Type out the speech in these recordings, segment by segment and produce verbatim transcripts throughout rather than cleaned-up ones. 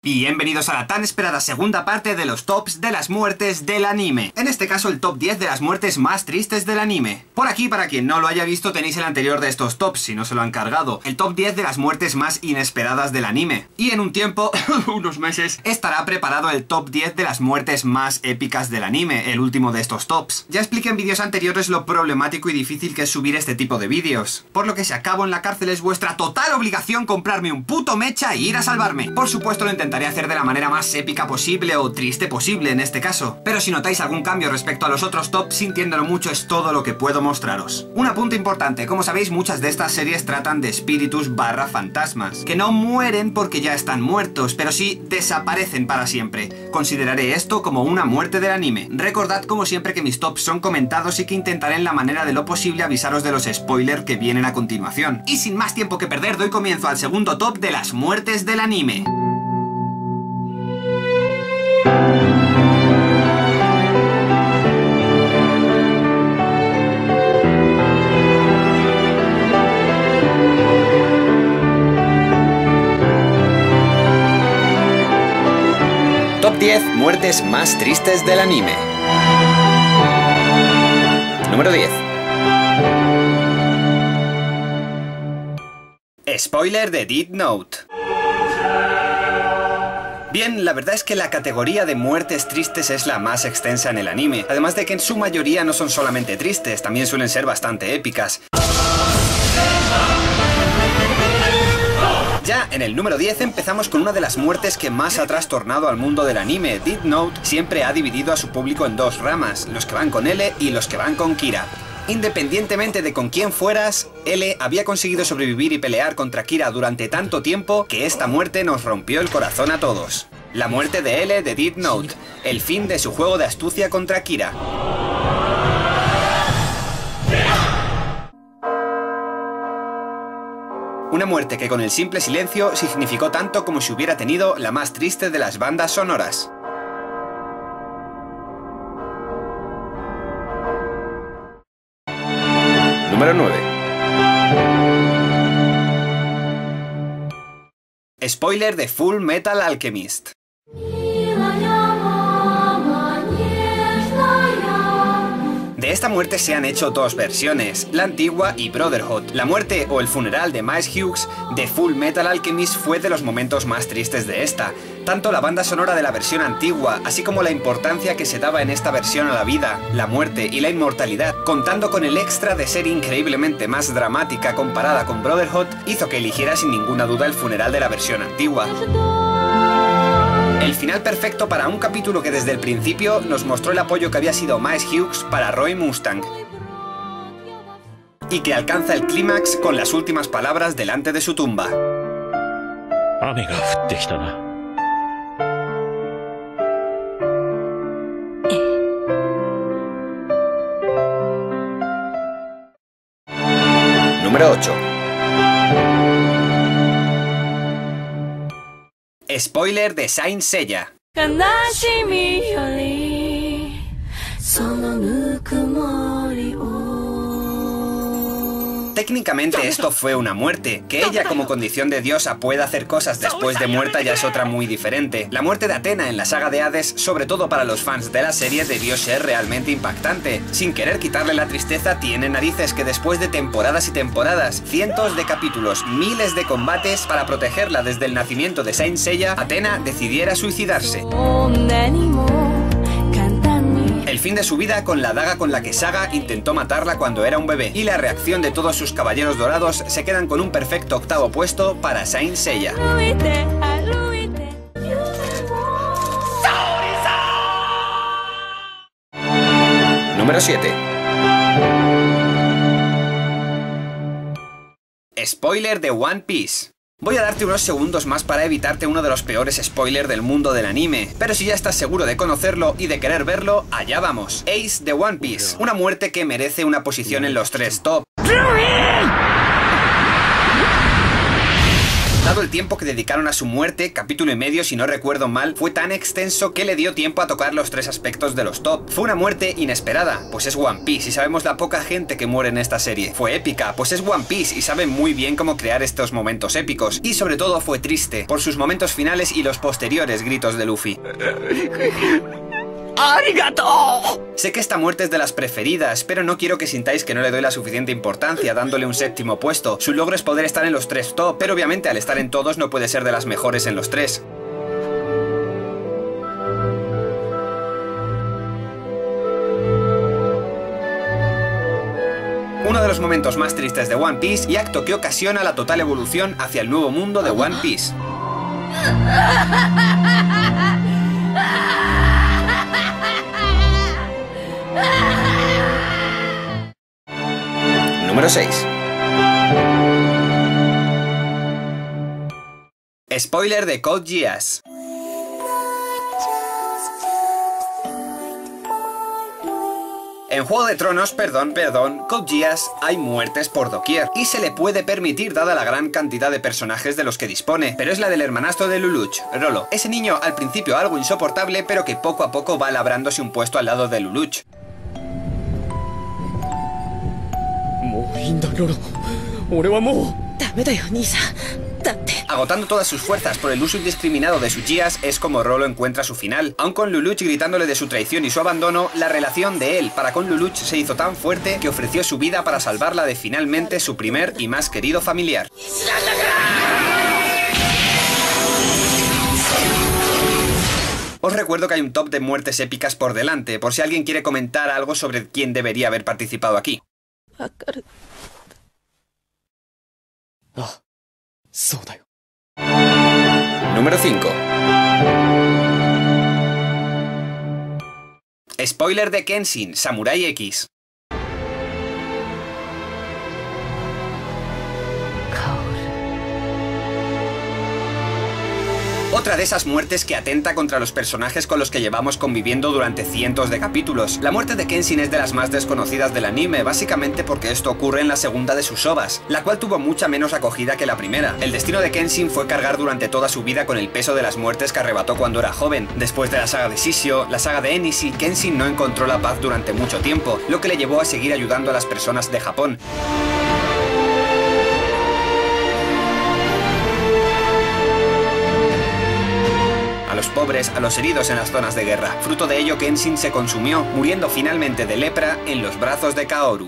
Bienvenidos a la tan esperada segunda parte de los tops de las muertes del anime. En este caso el top diez de las muertes más tristes del anime. Por aquí, para quien no lo haya visto, tenéis el anterior de estos tops, si no se lo han cargado. El top diez de las muertes más inesperadas del anime. Y en un tiempo, unos meses, estará preparado el top diez de las muertes más épicas del anime, el último de estos tops. Ya expliqué en vídeos anteriores lo problemático y difícil que es subir este tipo de vídeos. Por lo que si acabo en la cárcel es vuestra total obligación comprarme un puto mecha e ir a salvarme. Por supuesto lo intentaré Intentaré hacer de la manera más épica posible o triste posible en este caso. Pero si notáis algún cambio respecto a los otros tops, sintiéndolo mucho, es todo lo que puedo mostraros. Un apunte importante: como sabéis, muchas de estas series tratan de espíritus barra fantasmas, que no mueren porque ya están muertos, pero sí desaparecen para siempre. Consideraré esto como una muerte del anime. Recordad como siempre que mis tops son comentados y que intentaré en la manera de lo posible avisaros de los spoilers que vienen a continuación. Y sin más tiempo que perder, doy comienzo al segundo top de las muertes del anime. Top diez muertes más tristes del anime. Número diez. Spoiler de Death Note. Bien, la verdad es que la categoría de muertes tristes es la más extensa en el anime, además de que en su mayoría no son solamente tristes, también suelen ser bastante épicas. Ya en el número diez empezamos con una de las muertes que más ha trastornado al mundo del anime. Death Note siempre ha dividido a su público en dos ramas, los que van con L y los que van con Kira. Independientemente de con quién fueras, L había conseguido sobrevivir y pelear contra Kira durante tanto tiempo que esta muerte nos rompió el corazón a todos. La muerte de L de Death Note, el fin de su juego de astucia contra Kira. Una muerte que con el simple silencio significó tanto como si hubiera tenido la más triste de las bandas sonoras. Número nueve. Spoiler de Full Metal Alchemist. De esta muerte se han hecho dos versiones, la antigua y Brotherhood. La muerte o el funeral de Miles Hughes de Full Metal Alchemist fue de los momentos más tristes de esta. Tanto la banda sonora de la versión antigua, así como la importancia que se daba en esta versión a la vida, la muerte y la inmortalidad, contando con el extra de ser increíblemente más dramática comparada con Brotherhood, hizo que eligiera sin ninguna duda el funeral de la versión antigua. El final perfecto para un capítulo que desde el principio nos mostró el apoyo que había sido Miles Hughes para Roy Mustang. Y que alcanza el clímax con las últimas palabras delante de su tumba. Número ocho. Spoiler de Saint Seiya. Técnicamente esto fue una muerte. Que ella como condición de diosa pueda hacer cosas después de muerta ya es otra muy diferente. La muerte de Athena en la saga de Hades, sobre todo para los fans de la serie, debió ser realmente impactante. Sin querer quitarle la tristeza, tiene narices que después de temporadas y temporadas, cientos de capítulos, miles de combates para protegerla desde el nacimiento de Saint Seiya, Athena decidiera suicidarse. El fin de su vida con la daga con la que Saga intentó matarla cuando era un bebé, y la reacción de todos sus caballeros dorados se quedan con un perfecto octavo puesto para Saint Seiya. Número siete. Spoiler de One Piece. Voy a darte unos segundos más para evitarte uno de los peores spoilers del mundo del anime, pero si ya estás seguro de conocerlo y de querer verlo, allá vamos. Ace de One Piece, una muerte que merece una posición en los tres top. Dado el tiempo que dedicaron a su muerte, capítulo y medio si no recuerdo mal, fue tan extenso que le dio tiempo a tocar los tres aspectos de los top. Fue una muerte inesperada, pues es One Piece y sabemos la poca gente que muere en esta serie. Fue épica, pues es One Piece y sabe muy bien cómo crear estos momentos épicos. Y sobre todo fue triste, por sus momentos finales y los posteriores gritos de Luffy. ¡Arigato! Sé que esta muerte es de las preferidas, pero no quiero que sintáis que no le doy la suficiente importancia dándole un séptimo puesto. Su logro es poder estar en los tres top, pero obviamente al estar en todos no puede ser de las mejores en los tres. Uno de los momentos más tristes de One Piece y acto que ocasiona la total evolución hacia el nuevo mundo de One Piece. Número seis. Spoiler de Code Geass. En Juego de Tronos, perdón, perdón, Code Geass hay muertes por doquier, y se le puede permitir dada la gran cantidad de personajes de los que dispone, pero es la del hermanastro de Lelouch, Rolo. Ese niño al principio algo insoportable, pero que poco a poco va labrándose un puesto al lado de Lelouch. Agotando todas sus fuerzas por el uso indiscriminado de su Geass es como Rolo encuentra su final. Aun con Lelouch gritándole de su traición y su abandono, la relación de él para con Lelouch se hizo tan fuerte que ofreció su vida para salvarla de finalmente su primer y más querido familiar. Os recuerdo que hay un top de muertes épicas por delante, por si alguien quiere comentar algo sobre quién debería haber participado aquí. Número cinco. Spoiler de Kenshin, Samurai X. Otra de esas muertes que atenta contra los personajes con los que llevamos conviviendo durante cientos de capítulos. La muerte de Kenshin es de las más desconocidas del anime, básicamente porque esto ocurre en la segunda de sus ovas, la cual tuvo mucha menos acogida que la primera. El destino de Kenshin fue cargar durante toda su vida con el peso de las muertes que arrebató cuando era joven. Después de la saga de Shishio, la saga de Enishi, Kenshin no encontró la paz durante mucho tiempo, lo que le llevó a seguir ayudando a las personas de Japón. A los pobres, a los heridos en las zonas de guerra. Fruto de ello, Kenshin se consumió, muriendo finalmente de lepra en los brazos de Kaoru.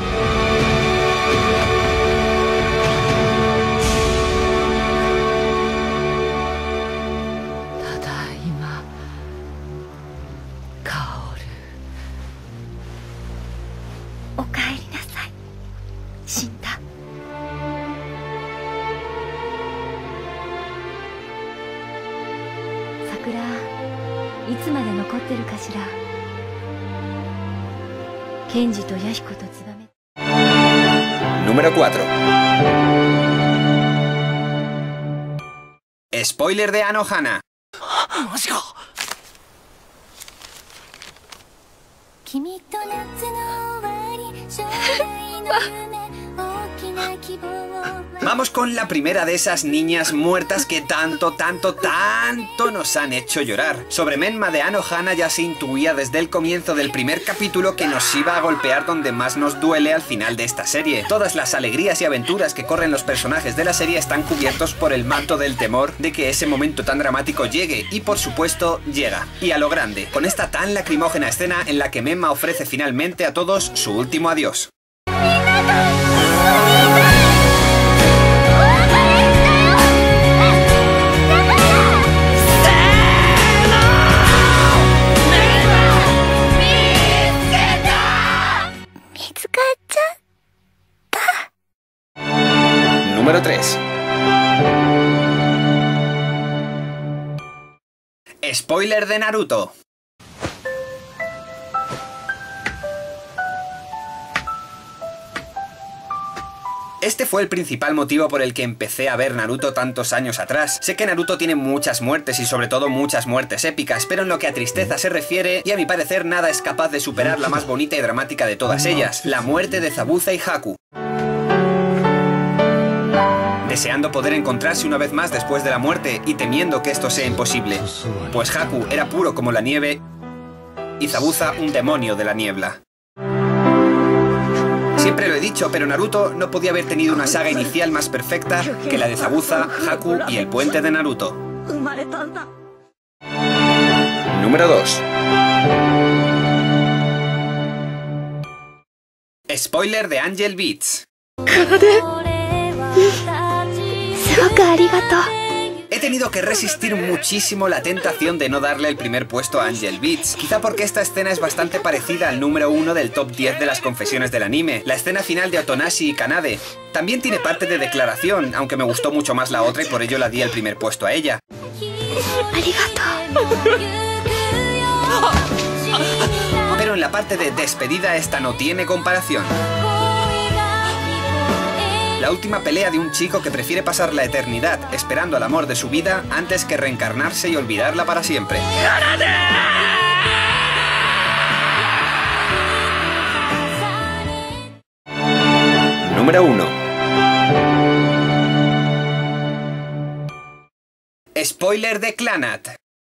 Número cuatro. Spoiler de Anohana. Vamos con la primera de esas niñas muertas que tanto, tanto, tanto nos han hecho llorar. Sobre Menma de Anohana ya se intuía desde el comienzo del primer capítulo que nos iba a golpear donde más nos duele al final de esta serie. Todas las alegrías y aventuras que corren los personajes de la serie están cubiertos por el manto del temor de que ese momento tan dramático llegue, y por supuesto llega. Y a lo grande, con esta tan lacrimógena escena en la que Menma ofrece finalmente a todos su último adiós. Número tres. Spoiler de Naruto. Este fue el principal motivo por el que empecé a ver Naruto tantos años atrás. Sé que Naruto tiene muchas muertes y sobre todo muchas muertes épicas, pero en lo que a tristeza se refiere, y a mi parecer nada es capaz de superar la más bonita y dramática de todas ellas, la muerte de Zabuza y Haku. deseando poder encontrarse una vez más después de la muerte y temiendo que esto sea imposible. Pues Haku era puro como la nieve y Zabuza un demonio de la niebla. Siempre lo he dicho, pero Naruto no podía haber tenido una saga inicial más perfecta que la de Zabuza, Haku y el puente de Naruto. Número dos. Spoiler de Angel Beats. He tenido que resistir muchísimo la tentación de no darle el primer puesto a Angel Beats, quizá porque esta escena es bastante parecida al número uno del top diez de las confesiones del anime, la escena final de Otonashi y Kanade. También tiene parte de declaración, aunque me gustó mucho más la otra y por ello la di el primer puesto a ella. Pero en la parte de despedida esta no tiene comparación. La última pelea de un chico que prefiere pasar la eternidad esperando al amor de su vida antes que reencarnarse y olvidarla para siempre. Número uno. Spoiler de Clannad.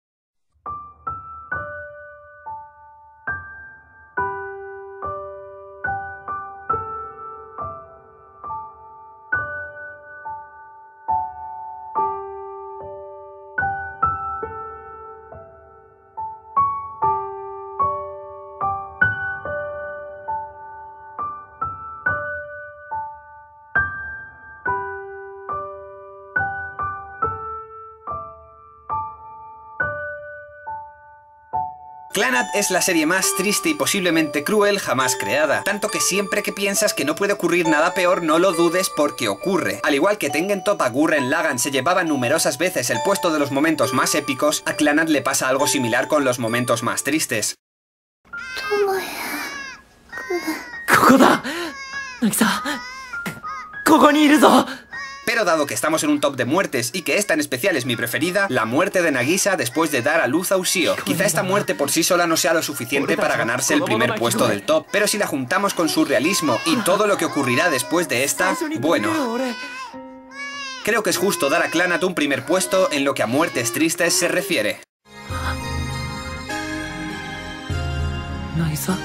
Clannad es la serie más triste y posiblemente cruel jamás creada, tanto que siempre que piensas que no puede ocurrir nada peor no lo dudes porque ocurre. Al igual que Tengen Toppa, Gurren Lagann se llevaban numerosas veces el puesto de los momentos más épicos, a Clannad le pasa algo similar con los momentos más tristes. Pero dado que estamos en un top de muertes y que esta en especial es mi preferida, la muerte de Nagisa después de dar a luz a Ushio. Quizá esta muerte por sí sola no sea lo suficiente para ganarse el primer puesto del top, pero si la juntamos con su realismo y todo lo que ocurrirá después de esta, bueno... Creo que es justo dar a Clannad un primer puesto en lo que a muertes tristes se refiere. ¿Nagisa?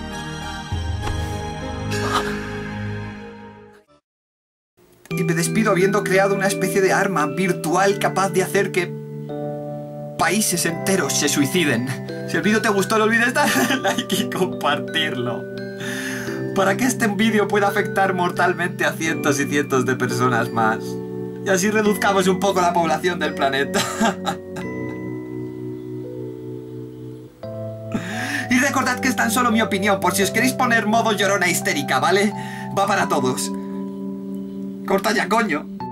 Y me despido habiendo creado una especie de arma virtual capaz de hacer que países enteros se suiciden. Si el vídeo te gustó no olvides darle like y compartirlo, para que este vídeo pueda afectar mortalmente a cientos y cientos de personas más. Y así reduzcamos un poco la población del planeta. Y recordad que es tan solo mi opinión, por si os queréis poner modo llorona histérica, ¿vale? Va para todos. ¡Corta ya, coño!